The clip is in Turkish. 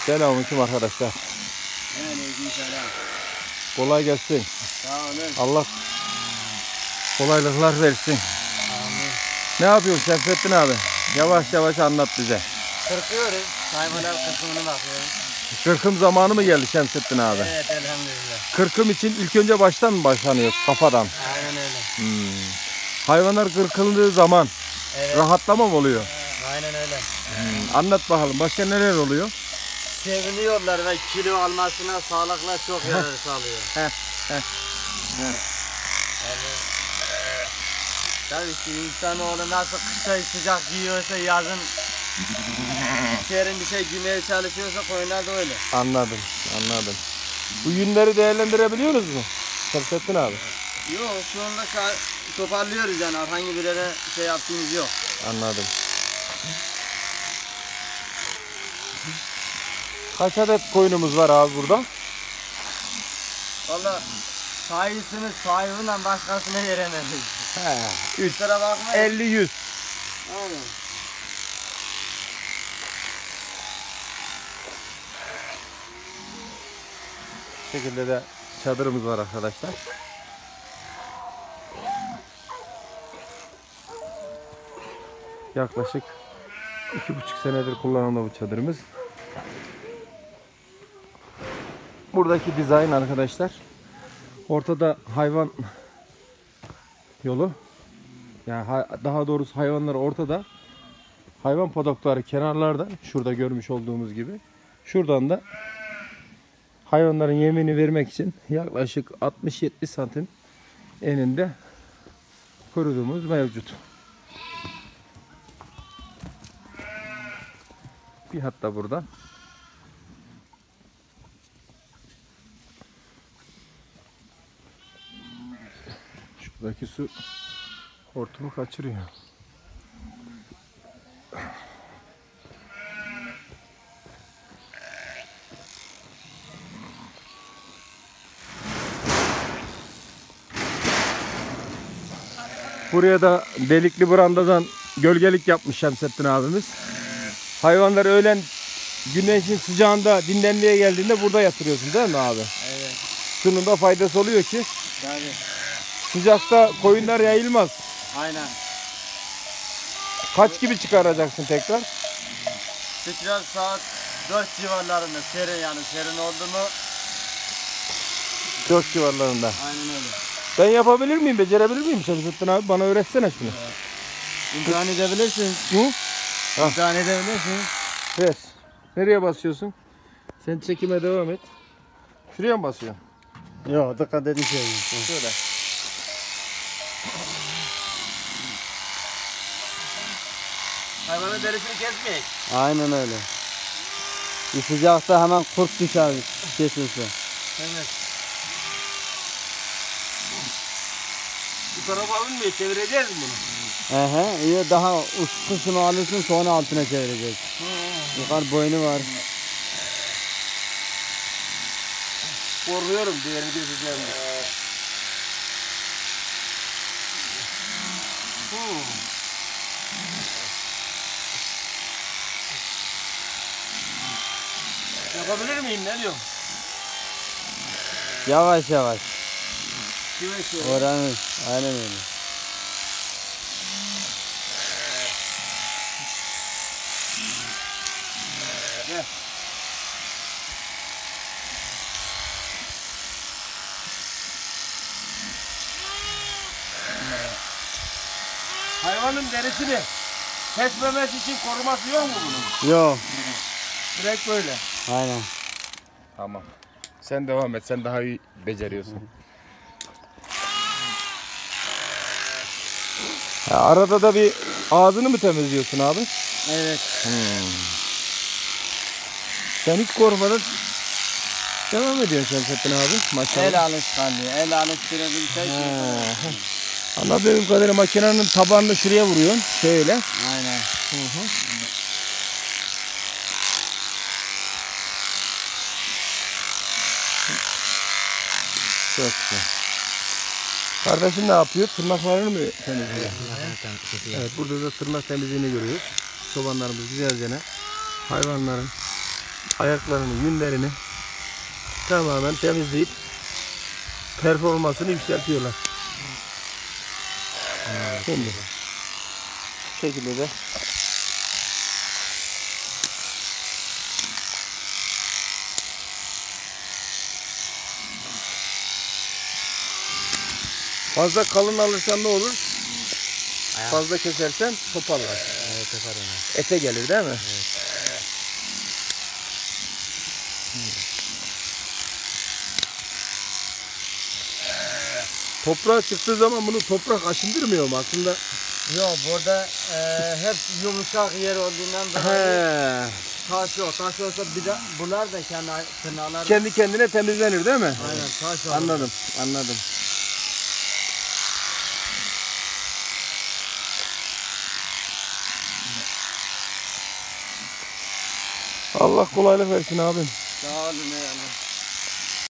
Selamünaleyküm arkadaşlar. Aleykümselam. Kolay gelsin. Sağ olun. Allah kolaylıklar versin. Amin. Ne yapıyorsun Şemsettin abi? Yavaş yavaş anlat bize. Kırpıyoruz. Hayvanlar kısmını bakıyoruz. Kırkım zamanı mı geldi Şemsettin abi? Evet, elhamdülillah. Kırkım için ilk önce baştan mı başlanıyor? Kafadan. Aynen öyle. Hayvanlar kırkıldığı zaman Evet. rahatlama mı oluyor? Aynen öyle. Anlat bakalım. Başka neler oluyor? Seviniyorlar ve kilo almasına, sağlıkla çok yarar sağlıyor. Yani, tabii ki insanoğlu nasıl kışta sıcak giyiyorsa yazın serin bir şey giymeye çalışıyorsa koyunlar da öyle. Anladım. Bu yünleri değerlendirebiliyoruz mu Şemsettin abi? Yok, şu anda toparlıyoruz yani, herhangi bir yere şey yaptığımız yok. Anladım. Kaç adet koyunumuz var abi burada? Valla sayısını sahibinden başkasına veremedik. He. 3, Kusura bakmayın. 50, 100. Aynen. Bu şekilde de çadırımız var arkadaşlar. Yaklaşık 2,5 senedir kullanımda bu çadırımız. Buradaki dizayn arkadaşlar, ortada hayvan yolu. Yani daha doğrusu hayvanlar ortada. Hayvan padokları kenarlarda, şurada görmüş olduğumuz gibi. Şuradan da hayvanların yemini vermek için yaklaşık 60-70 santim eninde kurudumuz mevcut. Bir hatta burada. Şuradaki su hortumu kaçırıyor. Buraya da delikli brandadan gölgelik yapmış Şemsettin abimiz. Hayvanlar öğlen güneşin sıcağında dinlenmeye geldiğinde burada yatırıyorsun değil mi abi? Evet. Şunun da faydası oluyor ki Tabii. sıcakta koyunlar yayılmaz. Aynen. Kaç gibi çıkaracaksın tekrar? Tekrar saat 4 civarlarında serin, yani serin oldu mu? 4 civarlarında. Aynen öyle. Ben yapabilir miyim? Becerebilir miyim Şemsettin abi? Bana öğretsene şunu. İmtihan edebilirsin. Hı? İmtihan edebilirsin. Ver. Nereye basıyorsun? Sen çekime devam et. Şuraya mı basıyorsun? Yok, dikkat edin şey. Şöyle. Hayvanın derisini kesmeyek. Aynen öyle. Bir sıcakta hemen kurt düşer kesilse. Evet. Bu tarafa alınmıyor. Çevireceğiz mi bunu? İyi, daha uç kısmını alırsın, sonra altına çevirecek. Yukarı boynu var. Korkuyorum diğerini keseceğim diye. Yapabilir miyim? Ne diyorsun? Yavaş yavaş. Yavaş. Öğrenir. Aynen öyle. Gel. Hayvanın derisini kesmemesi için koruması yok mu bunun? Yok. Direkt böyle. Aynen. Tamam. Sen devam et. Sen daha iyi beceriyorsun. Arada da bir ağzını mı temizliyorsun abi? Evet. Sen hiç korkmadan devam ediyorsun Şemsettin abi. Maşallah. El alışkanlığı. El alıştırabilsek. Anladığım kadarıyla makinenin tabanını şuraya vuruyorsun. Şöyle. Aynen. Çok güzel. Kardeşim ne yapıyor? Tırnaklarını mı temizliyor? Evet, burada da tırnak temizliğini görüyoruz. Çobanlarımız güzelce hayvanların ayaklarını, yünlerini tamamen temizleyip performansını yükseltiyorlar. Şimdi bu şekilde de fazla kalın alırsan ne olur? Fazla kesersen toparlar. Evet, yaparım. Ete gelir değil mi? Toprağa çıktığı zaman bunu toprak aşındırmıyor mu aslında? Yok, burada hep yumuşak yer olduğundan dolayı He. taş yok. Taş olsa bir de bunlar da kendi tırnalar. Kendi kendine temizlenir değil mi? Aynen, taş olur. Anladım, anladım. Allah kolaylık versin abim. Sağ olun.